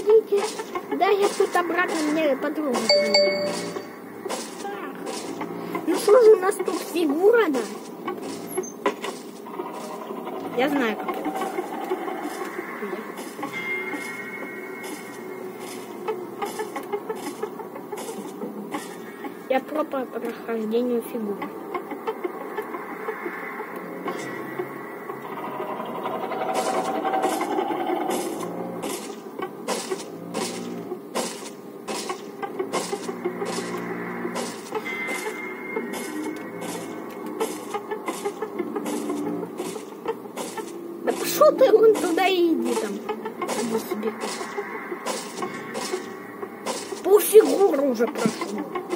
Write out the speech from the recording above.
подождите. Да, я тут обратно, мне подруга. Ну что же у нас тут фигура, да? Я знаю, как это. Я про прохождению фигуры. Да пошел ты вон туда и иди там. Иди себе. Пол фигуры уже прошло.